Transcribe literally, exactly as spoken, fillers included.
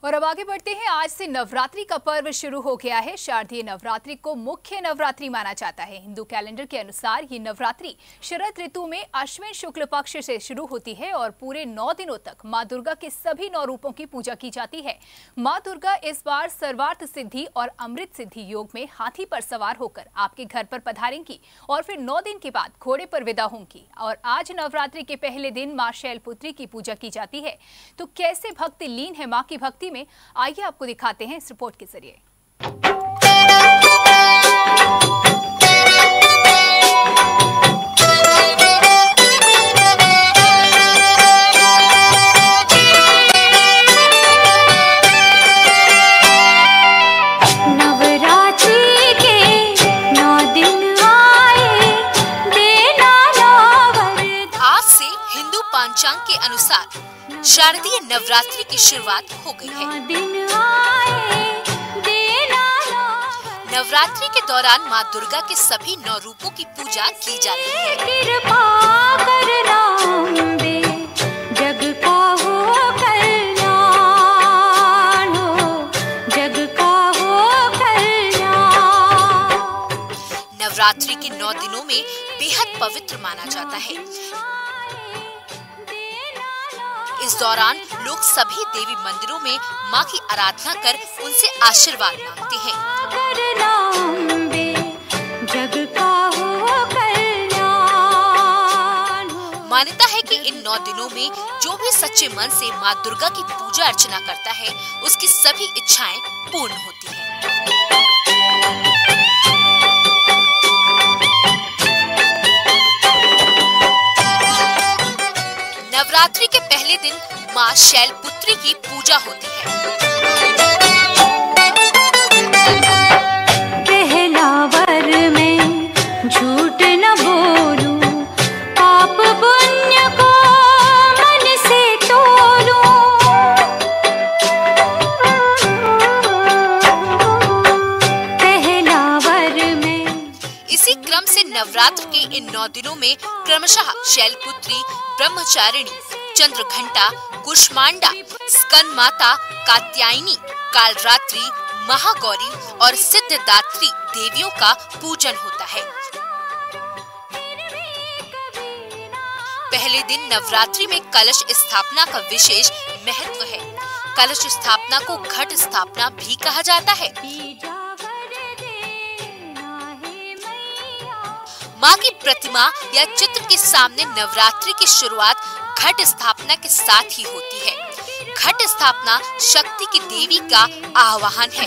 और अब आगे बढ़ते हैं। आज से नवरात्रि का पर्व शुरू हो गया है। शारदीय नवरात्रि को मुख्य नवरात्रि माना जाता है। हिंदू कैलेंडर के अनुसार ये नवरात्रि शरद ऋतु में अश्विन शुक्ल पक्ष से शुरू होती है और पूरे नौ दिनों तक मां दुर्गा के सभी नौ रूपों की पूजा की जाती है। मां दुर्गा इस बार सर्वार्थ सिद्धि और अमृत सिद्धि योग में हाथी पर सवार होकर आपके घर पर पधारेंगी और फिर नौ दिन के बाद घोड़े पर विदा होंगी। और आज नवरात्रि के पहले दिन मां शैलपुत्री की पूजा की जाती है। तो कैसे भक्त लीन है मां की भक्ति में, आइए आपको दिखाते हैं इस रिपोर्ट के जरिए। पंचांग के अनुसार शारदीय नवरात्रि की शुरुआत हो गई है। नवरात्रि के दौरान मां दुर्गा के सभी नौ रूपों की पूजा की जा रही है। कृपा करना अम्बे, जग का हो कल्याण हो, जग का हो कल्याण। नवरात्रि के नौ दिनों में बेहद पवित्र माना जाता है। इस दौरान लोग सभी देवी मंदिरों में मां की आराधना कर उनसे आशीर्वाद मांगते हैं। मान्यता है कि इन नौ दिनों में जो भी सच्चे मन से मां दुर्गा की पूजा अर्चना करता है, उसकी सभी इच्छाएं पूर्ण होती हैं। नवरात्रि के पहले दिन मां शैलपुत्री की पूजा होती है। पहला वर में झूठ न बोलूं, पाप पुण्य को मन से तोलूं। पहला वर में। इसी क्रम से नवरात्र के इन नौ दिनों में क्रमशः शैलपुत्री, ब्रह्मचारिणी, चंद्रघंटा, कुष्मांडा, स्कंद माता, कात्यायनी, कालरात्रि, महागौरी और सिद्धदात्री देवियों का पूजन होता है। पहले दिन नवरात्रि में कलश स्थापना का विशेष महत्व है। कलश स्थापना को घट स्थापना भी कहा जाता है। मां की प्रतिमा या चित्र के सामने नवरात्रि की शुरुआत घट स्थापना के साथ ही होती है। घट स्थापना शक्ति की देवी का आह्वान है।